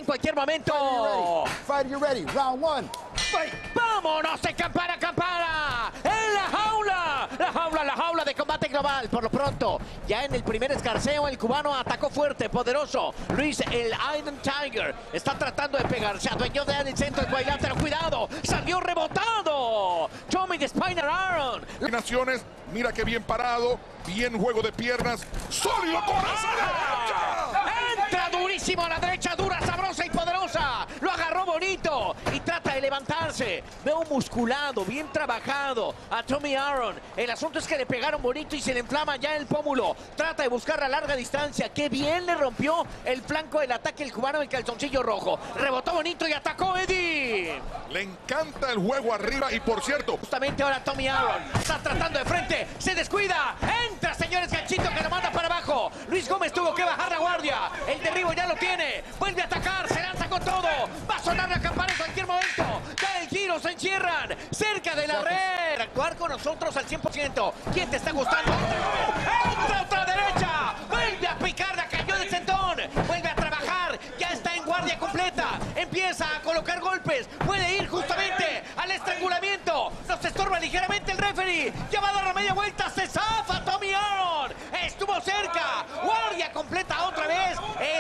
en cualquier momento. Fight, you ready. Round one. Fight. ¡Vámonos de campana a campana! ¡En la jaula! La jaula de combate global. Por lo pronto, ya en el primer escarceo, el cubano atacó fuerte, poderoso. Luis, el Iron Tiger, está tratando de pegar. Se adueñó de el centro del cuadrilátero. ¡Cuidado! ¡Salió rebotado! Tommy de Spiner Aaron. Naciones, mira que bien parado, bien juego de piernas, sólido con esa derecha. Entra durísimo a la derecha, dura, sabrosa y poderosa. Lo agarró bonito y trata de levantarse. Veo musculado, bien trabajado a Tommy Aaron. El asunto es que le pegaron bonito y se le inflama ya el pómulo. Trata de buscar a larga distancia. Qué bien le rompió el flanco del ataque el cubano del calzoncillo rojo. Rebotó bonito y atacó Eddie. Le encanta el juego arriba y por cierto, Justamente ahora Tommy Aaron está tratando de frente. Se descuida. Entra, señores, ganchito que lo manda para abajo. Luis Gómez tuvo que bajar la guardia. El derribo ya lo tiene. Vuelve a atacar. Se lanza con todo. Va a sonar la campana en cualquier momento. Da el giro. Se encierran cerca de la red. Actuar con nosotros al 100%. ¿Quién te está gustando? Entra otra derecha. Vuelve a picar. La cayó del centón. Vuelve a trabajar. Ya está en guardia completa. Empieza a colocar golpes. Puede ir justamente al estrangulamiento. Nos estorba ligeramente el referee. Ya va a dar la media vuelta. Se zafa Tommy Aaron. Estuvo cerca. Guardia completa otra vez.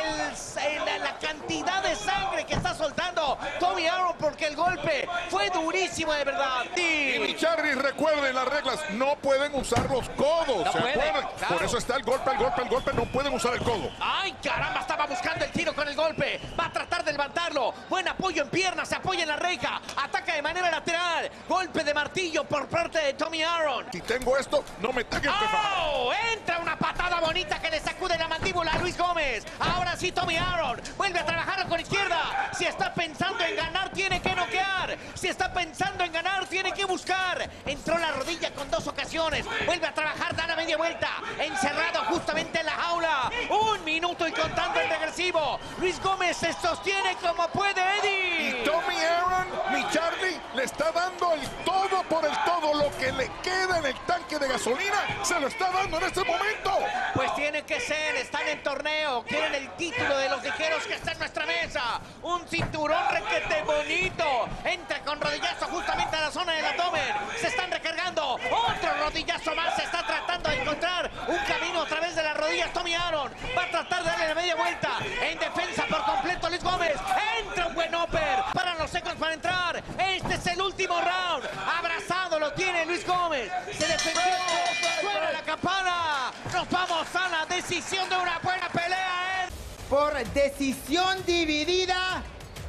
La cantidad de sangre que está soltando Tommy Aaron porque el golpe fue durísimo de verdad. y Charlie, recuerden las reglas, no pueden usar los codos, No ¿se pueden, acuerdan? claro. Por eso está el golpe, no pueden usar el codo. ¡Ay, caramba! Estaba buscando el tiro con el golpe. Va a tratar de levantarlo. Buen apoyo en piernas. Se apoya en la reja. Ataca de manera lateral. Golpe de martillo por parte de Tommy Aaron. Si tengo esto, no me tengan que fajar. ¡Oh! Entra una patada bonita que le sacude la mandíbula a Luis Gómez. Ahora sí, Tommy Aaron vuelve a trabajar con izquierda. Si está pensando en ganar, tiene que noquear. Si está pensando en ganar, tiene que buscar. Entró la rodilla con 2 ocasiones. Vuelve a trabajar, da la media vuelta. Encerrado justamente en la jaula. 1 minuto y contando el regresivo. Luis Gómez se sostiene como puede, Eddie. Y Tommy Aaron, mi Charlie, le está dando el todo por el todo. Lo que le queda en el tanque de gasolina, se lo está dando en este momento. Pues tiene que ser, están en torneo, quieren el título de los ligeros que está en nuestra mesa. Un cinturón requete bonito. Entra con rodillazo justamente a la zona del abdomen. Se están recargando. Otro rodillazo más. Se está tratando de encontrar un camino a través de las rodillas. Tommy Aaron va a tratar de darle la media vuelta. En defensa por completo Luis Gómez. Entra un buen upper para los secos para entrar. Este es el último round. Abrazado lo tiene Luis Gómez. Se defendió. Fuera la campana. Nos vamos a la decisión de una buena pelea. Por decisión dividida,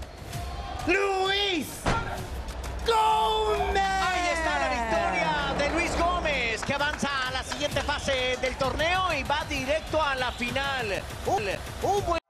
Luis Gómez. Ahí está la victoria de Luis Gómez, que avanza a la siguiente fase del torneo y va directo a la final. Un buen